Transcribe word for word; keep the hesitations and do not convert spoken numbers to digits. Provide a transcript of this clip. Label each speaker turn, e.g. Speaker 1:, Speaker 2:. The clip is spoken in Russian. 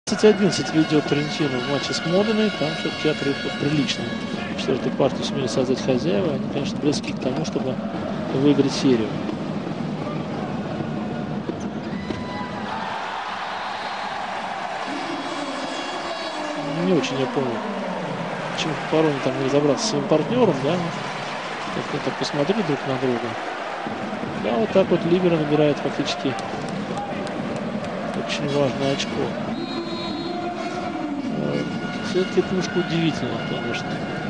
Speaker 1: одиннадцать ведет Трентино в матче с Моденой. Там все-таки отрыв приличный. Четвертую партию сумели создать хозяева. Они, конечно, близки к тому, чтобы выиграть серию. Не очень я понял, почему Парони там не разобраться со своим партнером, да? Как-то так посмотрели друг на друга. Да, вот так вот Либера набирает фактически очень важное очко. Все-таки это немножко удивительно, конечно.